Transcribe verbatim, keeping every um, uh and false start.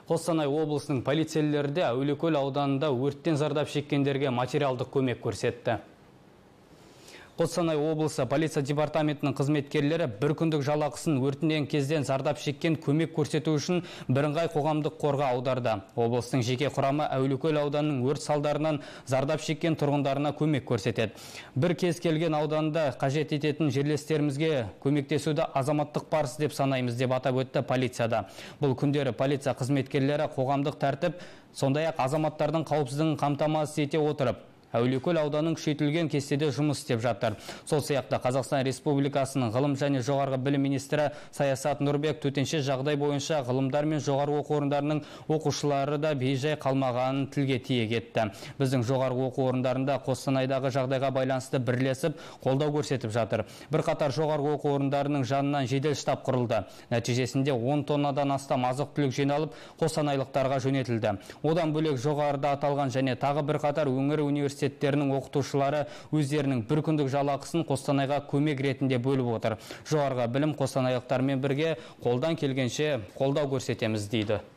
Қостанай облысының полицейлері де Әулиекөл ауданында өрттен зардап шеккендерге материалдық көмек көрсетті. Қостанай облысы полиция департаментінің қызметкерлері бір күндік жалақысын өртінен кезден зардап шеккен көмек көрсету үшін бірыңғай қоғамдық қорға аударды. Облыстың жеке құрамы Әулиекөл ауданының өрт салдарынан зардап шеккен тұрғындарына көмек көрсетеді. Бір кез келген ауданда қажет ететін жерлестерімізге көмектесуді азаматтық парыз деп санаймыз деп атап өтті полицияда. Бұл күндері полиция қызметкерлері қоғамдық тәртіп, сондай-ақ азаматтардың қауіпсіздігін қамтамасыз ете отырып, Әулиекөл ауданының күшейтілген кестеде жұмыс істеп жатыр. Сол сияқты Қазақстан Республикасының ғылым және жоғарғы білім министрі Саясат Нұрбек төтенше жағдай бойынша ғылымдар мен жоғарғы оқу орындарының оқушылары да бейжай қалмағанын тілге тиек етті. Біздің жоғарғы оқу орындарында Қостанайдағы жағдайға байланысты бірлесіп қолдау көрсетіп жатыр. Бірқатар жоғарғы оқу орындарының жанынан жедел штаб құрылды. Нәтижесінде он тоннадан астам азық-түлік жиналып қостанайлықтарға жөнелтілді. Одан бөлек жоғарыда аталған және тағы бірқатар өңір университеттерінің оқытушылары өздерінің бір күндік жалақысын Қостанайға көмек ретінде бөліп отыр. Жоғарғы білім қостанайлықтармен бірге қолдан келгенше қолдау көрсетеміз дейді.